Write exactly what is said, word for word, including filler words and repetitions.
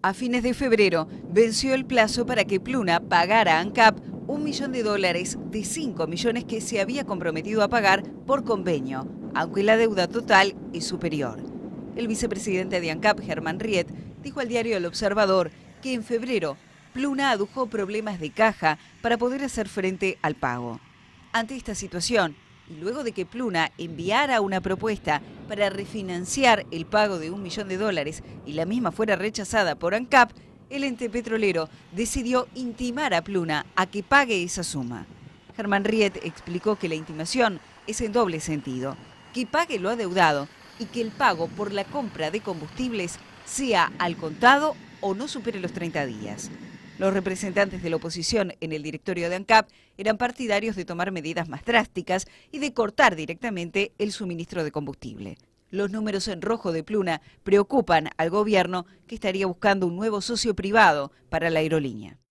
A fines de febrero venció el plazo para que Pluna pagara a ANCAP un millón de dólares de cinco millones que se había comprometido a pagar por convenio, aunque la deuda total es superior. El vicepresidente de ANCAP, Germán Riet, dijo al diario El Observador que en febrero Pluna adujo problemas de caja para poder hacer frente al pago. Ante esta situación, y luego de que Pluna enviara una propuesta para refinanciar el pago de un millón de dólares y la misma fuera rechazada por ANCAP, el ente petrolero decidió intimar a Pluna a que pague esa suma. Germán Riet explicó que la intimación es en doble sentido, que pague lo adeudado y que el pago por la compra de combustibles sea al contado o no supere los treinta días. Los representantes de la oposición en el directorio de ANCAP eran partidarios de tomar medidas más drásticas y de cortar directamente el suministro de combustible. Los números en rojo de Pluna preocupan al gobierno, que estaría buscando un nuevo socio privado para la aerolínea.